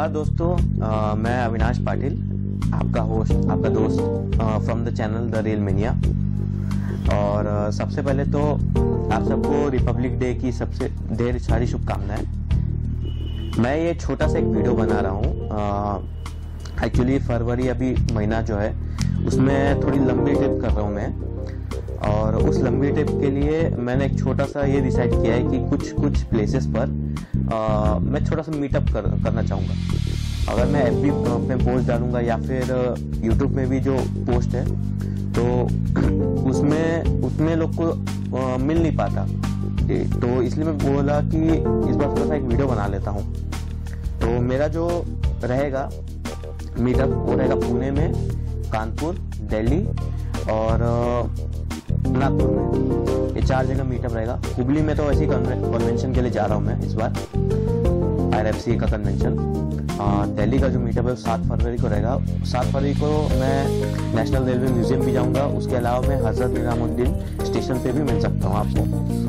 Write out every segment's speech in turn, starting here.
नमस्कार दोस्तों, मैं अविनाश पाटिल, आपका होस्ट, आपका दोस्त from the channel The Real Media. और सबसे पहले तो आप सबको रिपब्लिक डे की सबसे ढेर सारी शुभकामनाएं। मैं ये छोटा सा एक वीडियो बना रहा हूँ। एक्चुअली फरवरी अभी महीना जो है उसमें थोड़ी लंबी ट्रिप कर रहा हूँ मैं, और उस लंबी ट्रिप के लिए मैंने एक छोटा सा ये डिसाइड किया है कि कुछ प्लेसेस पर मैं छोटा सा मीटअप करना चाहूँगा। अगर मैं FB में पोस्ट डालूंगा या फिर YouTube में भी जो पोस्ट है तो उसमें उतने लोग को मिल नहीं पाता, तो इसलिए मैं बोला कि इस बार थोड़ा सा एक वीडियो बना लेता हूँ। तो मेरा जो रहेगा मीटअप वो रहेगा पुणे में, कानपुर, दिल्ली और नागपुर में। ये 4 जगह मीटअप रहेगा। हुबली में तो वैसे ही कन्वेंशन के लिए जा रहा हूँ मैं इस बार, RFC का कन्वेंशन। दिल्ली का जो मीटअप है 7 फरवरी को रहेगा। 7 फरवरी को मैं नेशनल रेलवे म्यूजियम भी जाऊँगा। उसके अलावा मैं हजरत निजामुद्दीन स्टेशन पे भी मिल सकता हूँ आपको।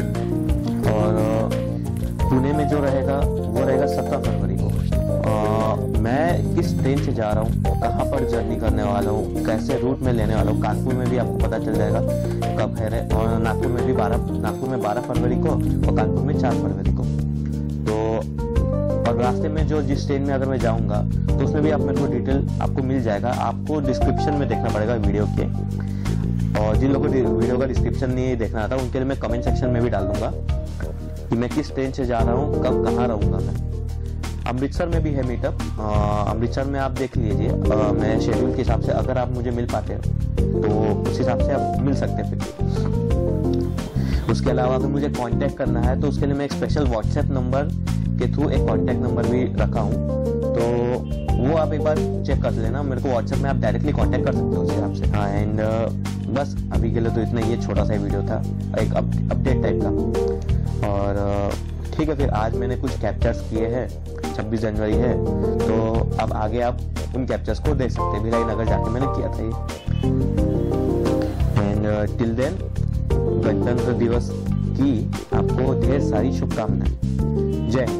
और पुणे में जो रहेगा वो रहेगा 17 फरवरी को। मैं किस ट्रेन से जा रहा हूँ, कहाँ पर जर्नी करने वाला हूँ, कैसे रूट में लेने वाला हूँ, कानपुर में भी आपको पता चल जाएगा कब है, और नागपुर में भी 12 फरवरी को और कानपुर में 4 फरवरी को। तो और रास्ते में जो जिस ट्रेन में अगर मैं जाऊँगा तो उसमें भी आप मेरे को डिटेल आपको मिल जाएगा। आपको डिस्क्रिप्शन में देखना पड़ेगा वीडियो के, और जिन लोगों को वीडियो का डिस्क्रिप्शन नहीं देखना आता उनके लिए मैं कमेंट सेक्शन में भी डाल दूंगा कि मैं किस ट्रेन से जा रहा हूँ, कब कहाँ रहूँगा मैं। अमृतसर में भी है मीटअप। अमृतसर में आप देख लीजिए, मैं शेड्यूल के हिसाब से अगर आप मुझे मिल पाते हो तो उस हिसाब से आप मिल सकते हैं फिर। उसके अलावा अगर मुझे कांटेक्ट करना है तो उसके लिए मैं एक स्पेशल व्हाट्सएप नंबर के थ्रू एक कांटेक्ट नंबर भी रखा हूँ, तो वो आप एक बार चेक कर लेना। मेरे को व्हाट्सएप में आप डायरेक्टली कांटेक्ट कर सकते हो उस हिसाब से। हाँ, एंड बस अभी के लिए तो इतना ही, ये छोटा सा वीडियो था, एक अपडेट टाइप का। और ठीक है, फिर आज मैंने कुछ कैप्चर्स किए हैं। 26 जनवरी है तो अब आगे आप उन कैप्चर्स को देख सकते हैं। भिलाई नगर जाके मैंने किया था ये। एंड टिल देन, गणतंत्र दिवस की आपको ढेर सारी शुभकामनाएं। जय हिंद।